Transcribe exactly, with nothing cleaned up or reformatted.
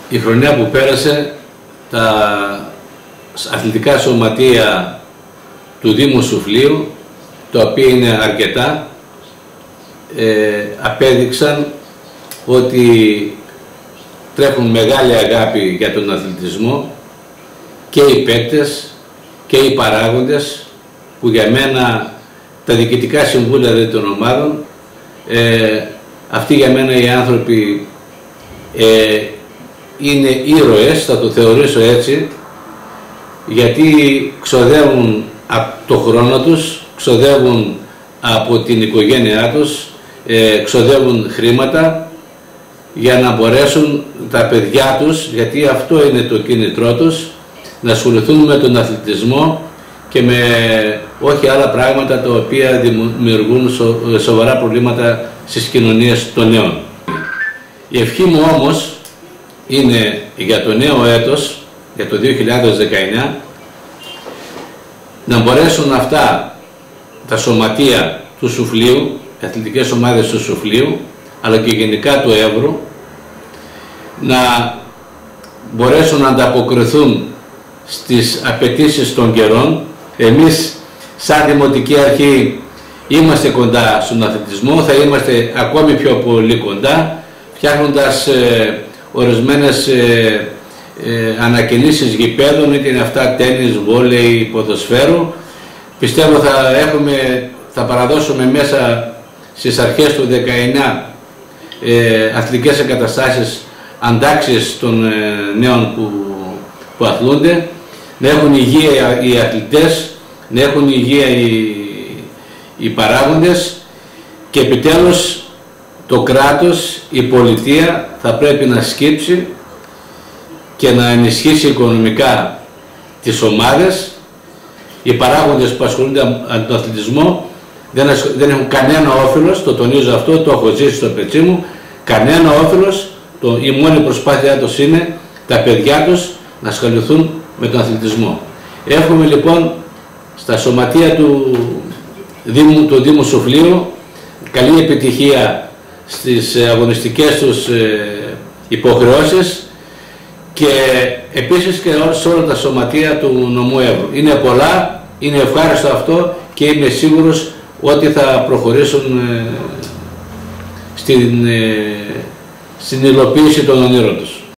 Η χρονιά που πέρασε, τα αθλητικά σωματεία του Δήμου Σουφλίου, τα οποία είναι αρκετά, ε, απέδειξαν ότι τρέχουν μεγάλη αγάπη για τον αθλητισμό και οι παίκτες και οι παράγοντες, που για μένα τα διοικητικά συμβούλια δηλαδή των ομάδων, ε, αυτοί για μένα οι άνθρωποι ε, είναι ήρωες, θα το θεωρήσω έτσι, γιατί ξοδεύουν από το χρόνο τους, ξοδεύουν από την οικογένειά τους, ε, ξοδεύουν χρήματα για να μπορέσουν τα παιδιά τους, γιατί αυτό είναι το κίνητρό τους, να ασχοληθούν με τον αθλητισμό και με όχι άλλα πράγματα τα οποία δημιουργούν σοβαρά προβλήματα στις κοινωνίες των νέων. Η ευχή μου όμως είναι για το νέο έτος, για το δύο χιλιάδες δεκαεννιά, να μπορέσουν αυτά τα σωματεία του Σουφλίου, οι αθλητικές ομάδες του Σουφλίου, αλλά και γενικά του Εύρου, να μπορέσουν να ανταποκριθούν στις απαιτήσεις των καιρών. Εμείς σαν Δημοτική Αρχή είμαστε κοντά στον αθλητισμό, θα είμαστε ακόμη πιο πολύ κοντά, φτιάχνοντας ε, ορισμένες ε, ε, ανακαινήσεις γηπέδων, είτε είναι αυτά τένις, βόλεϊ, ποδοσφαίρου. Πιστεύω θα, έχουμε, θα παραδώσουμε μέσα στις αρχές του δεκαεννιά ε, αθλητικές εγκαταστάσεις, αντάξεις των ε, νέων που, που αθλούνται, να έχουν υγεία οι αθλητές, να έχουν υγεία οι, οι παράγοντες, και επιτέλους το κράτος, η πολιτεία θα πρέπει να σκύψει και να ενισχύσει οικονομικά τις ομάδες. Οι παράγοντες που ασχολούνται με τον αθλητισμό δεν, δεν έχουν κανένα όφελος, το τονίζω αυτό, το έχω ζήσει στο πετσί μου, κανένα όφελος, το, η μόνη προσπάθειά τους είναι τα παιδιά τους να ασχοληθούν με τον αθλητισμό. Έχουμε λοιπόν στα σωματεία του Δήμου, του Δήμου Σουφλίου καλή επιτυχία στις αγωνιστικές τους ε, υποχρεώσεις, και επίσης και σε όλα τα σωματεία του νομού Εύρου. Είναι πολλά, είναι ευχάριστο αυτό, και είμαι σίγουρος ότι θα προχωρήσουν ε, στην, ε, στην υλοποίηση των ονείρων τους.